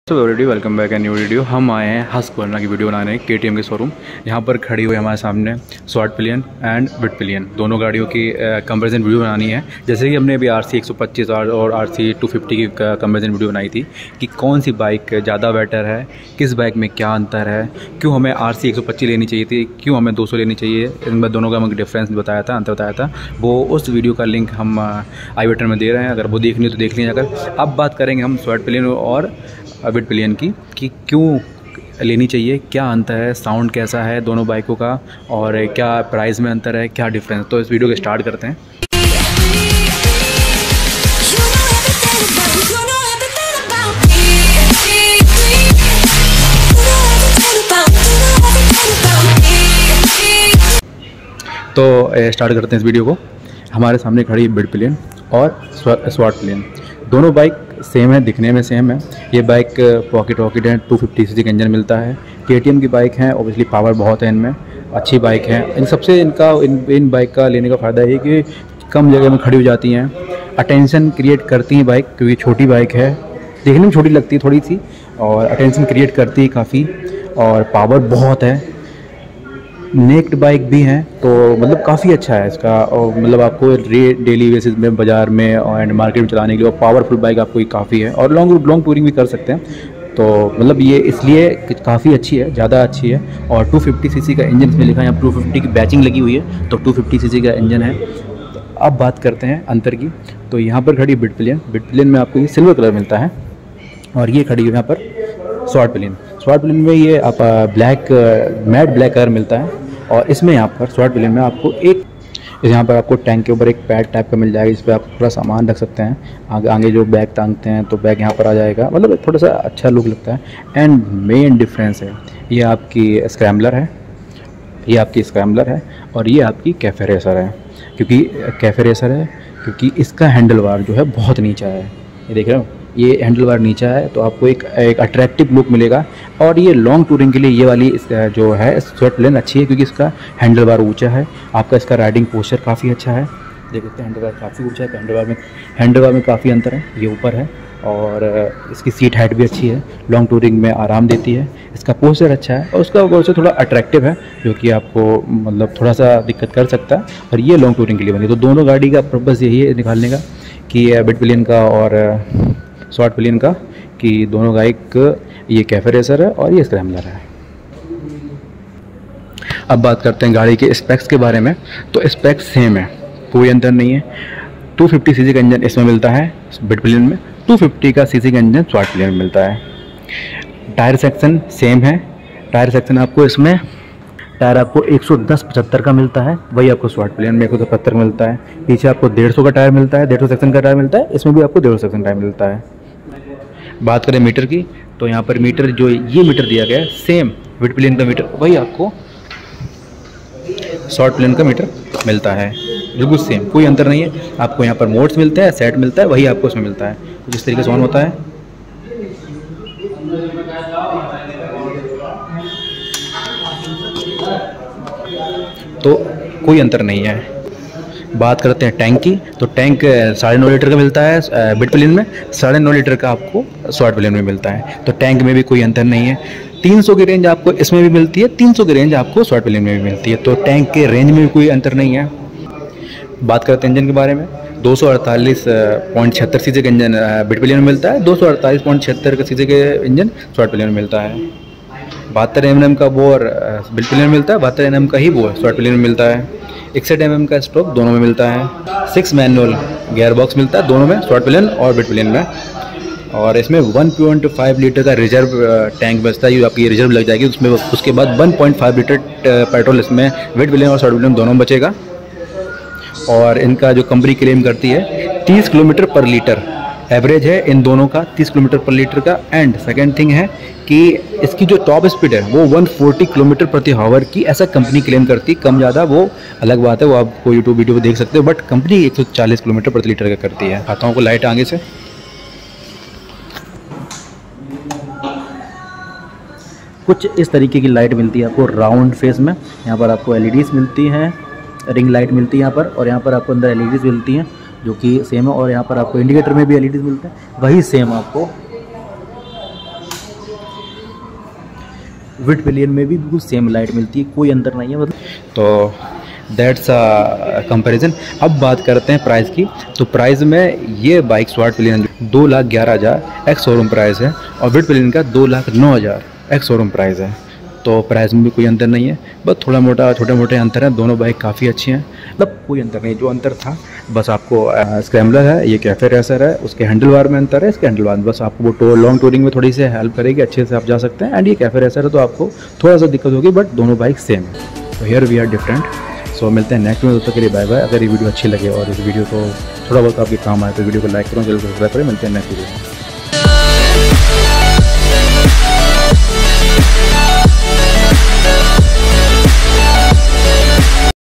तो already welcome back a new video. हम आए हैं हस्कवर्ना की वीडियो बनाने KTM के शोरूम। यहाँ पर खड़ी हुई हमारे सामने without pillion and with pillion दोनों गाड़ियों की कंपैरिजन वीडियो बनानी है। जैसे कि हमने अभी RC 125 और RC 250 की कंपैरिजन वीडियो बनाई थी कि कौन सी बाइक ज़्यादा बेटर है, किस बाइक में क्या अंतर है, क्यों हमें RC 125 लेनी चाहिए थी, क्यों हमें 200 लेनी चाहिए, इनमें दोनों का हमें डिफरेंस बताया था, अंतर बताया था। वो उस वीडियो का लिंक हम आई बटन में दे रहे हैं, अगर वो देखनी हो तो देख लीजिए। अगर अब बात करेंगे हम स्वॉट पिलियन और बिट पिलियन की कि क्यों लेनी चाहिए, क्या अंतर है, साउंड कैसा है दोनों बाइकों का और क्या प्राइस में अंतर है, क्या डिफरेंस। तो इस वीडियो को स्टार्ट करते हैं। तो स्टार्ट करते हैं इस वीडियो को। हमारे सामने खड़ी बिट पिलियन और स्वॉट पिलियन, दोनों बाइक सेम है, दिखने में सेम है। ये बाइक पॉकेट है, 250 cc का इंजन मिलता है। KTM की बाइक है, ऑब्वियसली पावर बहुत है इनमें, अच्छी बाइक है। इन सबसे इन बाइक का लेने का फ़ायदा है कि कम जगह में खड़ी हो जाती हैं, अटेंशन क्रिएट करती हैं बाइक, क्योंकि छोटी बाइक है, देखने में छोटी लगती है थोड़ी सी, और अटेंशन क्रिएट करती है काफ़ी, और पावर बहुत है। नेक्ड बाइक भी हैं, तो मतलब काफ़ी अच्छा है इसका, और मतलब आपको डेली बेसिस में बाज़ार में एंड मार्केट में चलाने के लिए पावरफुल बाइक आपको काफ़ी है, और लॉन्ग टूरिंग भी कर सकते हैं। तो मतलब ये इसलिए काफ़ी अच्छी है, ज़्यादा अच्छी है। और 250 cc का इंजन इसमें लिखा है, यहाँ 250 की बैचिंग लगी हुई है, तो 250 cc का इंजन है। तो अब बात करते हैं अंतर की। तो यहाँ पर खड़ी बिट पिलियन में आपको ये सिल्वर कलर मिलता है, और ये खड़ी है यहाँ पर स्वॉट पिलियन में ये आप मैट ब्लैक कलर मिलता है। और इसमें यहाँ पर स्वॉट पिलियन में आपको यहाँ पर आपको टैंक के ऊपर एक पैड टाइप का मिल जाएगा, इस पर आप थोड़ा सामान रख सकते हैं। आगे जो बैग टांगते हैं तो बैग यहाँ पर आ जाएगा, मतलब थोड़ा सा अच्छा लुक लगता है। एंड मेन डिफरेंस है, ये आपकी स्क्रैम्बलर है, और ये आपकी कैफे रेसर है। क्योंकि इसका हैंडल बार जो है बहुत नीचा है, ये देख रहे हो, ये हैंडल बार नीचा है, तो आपको एक अट्रैक्टिव लुक मिलेगा। और ये लॉन्ग टूरिंग के लिए ये वाली जो है स्वॉट पिलियन अच्छी है, क्योंकि इसका हैंडल बार ऊँचा है, आपका इसका राइडिंग पोस्चर काफ़ी अच्छा है। देख सकते हैं हैंडल बार काफ़ी ऊँचा है, हैंडल बार में काफ़ी अंतर है, ये ऊपर है, और इसकी सीट हाइट भी अच्छी है, लॉन्ग टूरिंग में आराम देती है। इसका पोस्चर अच्छा है, और उसका पोस्चर थोड़ा अट्रैक्टिव है, जो कि आपको मतलब थोड़ा सा दिक्कत कर सकता है, और ये लॉन्ग टूरिंग के लिए बनी। तो दोनों गाड़ी का पर्पज़ यही है निकालने का कि बिट पिलियन का और स्वॉट पिलियन का, कि दोनों बाइक, ये कैफे रेसर है और ये स्क्रैम्बलर है। अब बात करते हैं गाड़ी के स्पेक्स के बारे में। तो स्पेक्स सेम है, कोई अंतर नहीं है। 250 cc का इंजन इसमें मिलता है बिट पिलियन में, 250 का cc का इंजन स्वॉट पिलियन में मिलता है। टायर सेक्शन सेम है, टायर सेक्शन आपको इसमें टायर आपको 110/75 का मिलता है, वही आपको स्वॉट पिलियन में 175 का मिलता है। पीछे आपको 150 का टायर मिलता है, 150 सेक्शन का टायर मिलता है, इसमें भी आपको 150 सेक्शन टायर मिलता है। बात करें मीटर की, तो यहाँ पर मीटर जो ये मीटर दिया गया है, सेम बिट पिलियन का मीटर वही आपको स्वॉट पिलियन का मीटर मिलता है, बिल्कुल सेम, कोई अंतर नहीं है। आपको यहाँ पर मोड्स मिलते हैं, सेट मिलता है, वही आपको उसमें मिलता है। तो जिस तरीके से ऑन होता है, तो कोई अंतर नहीं है। बात करते हैं टैंक की, तो टैंक 9.5 लीटर का मिलता है बिट पिलियन में, 9.5 लीटर का आपको स्वॉट पिलियन में मिलता है। तो टैंक में भी कोई अंतर नहीं है। 300 की रेंज आपको इसमें भी मिलती है, 300 की रेंज आपको स्वॉट पिलियन में भी मिलती है, तो टैंक के रेंज में भी कोई अंतर नहीं है। बात करते हैं इंजन के बारे में, 248.76 cc का इंजन बिट पिलियन में मिलता है, 248.76 cc के इंजन स्वॉट पिलियन में मिलता है। 72 mm का बोर बिट पिलियन में मिलता है, 72 mm का ही बोर स्वॉट पिलियन में मिलता है। 61 mm का स्ट्रोक दोनों में मिलता है। 6 मैनुअल गियर बॉक्स मिलता है दोनों में, स्वॉट पिलियन और बिट पिलियन में। और इसमें 1.5 लीटर का रिजर्व टैंक बचता है, ये आपकी रिजर्व लग जाएगी उसमें। उसके बाद 1.5 लीटर पेट्रोल इसमें बिट पिलियन और स्वॉट पिलियन दोनों में बचेगा। और इनका जो कंपनी क्लेम करती है 30 किलोमीटर पर लीटर एवरेज है इन दोनों का, 30 किलोमीटर पर लीटर का। एंड सेकेंड थिंग है कि इसकी जो टॉप स्पीड है वो 140 किलोमीटर प्रति आवर की, ऐसा कंपनी क्लेम करती है। कम ज़्यादा वो अलग बात है, वो आपको यूट्यूब वीडियो पे देख सकते हो, बट कंपनी 140 किलोमीटर प्रति लीटर का करती है। आता हूँ को लाइट आगे से, कुछ इस तरीके की लाइट मिलती है आपको राउंड फेस में। यहाँ पर आपको LEDs मिलती हैं, रिंग लाइट मिलती है यहाँ पर, और यहाँ पर आपको अंदर LEDs मिलती हैं जो कि सेम है। और यहाँ पर आपको इंडिकेटर में भी LEDs मिलते हैं, वही सेम आपको विड पिलियन में भी बिल्कुल सेम लाइट मिलती है, कोई अंतर नहीं है मतलब। तो दैट्स अ कंपैरिजन। अब बात करते हैं प्राइस की। तो प्राइस में ये bike swat pillion 2,11,000 ex showroom price है और विड पिलियन का 2,09,000 एक्स शोरूम प्राइस है। तो प्राइस में भी कोई अंतर नहीं है, बस थोड़ा मोटा छोटे मोटे अंतर हैं। दोनों बाइक काफ़ी अच्छी हैं, मतलब कोई अंतर नहीं। जो अंतर था बस आपको स्क्रैम्बलर है, ये कैफे रेसर है, उसके हैंडल बार में अंतर है, इसके हैंडल बार में बस आपको वो लॉन्ग टूरिंग में थोड़ी सी हेल्प करेगी, अच्छे से आप जा सकते हैं। एंड ये कैफे रेसर है तो आपको थोड़ा सा दिक्कत होगी, बट दोनों बाइक सेम है। तो here we are different. So मिलते हैं नेक्स्ट में, तब तक के लिए बाय बाय। अगर ये वीडियो अच्छी लगे और इस वीडियो को थोड़ा बहुत आपके काम आए तो वीडियो को लाइक करो, चैनल को सब्सक्राइब करें। मिलते हैं नेक्स्ट वीडियो में।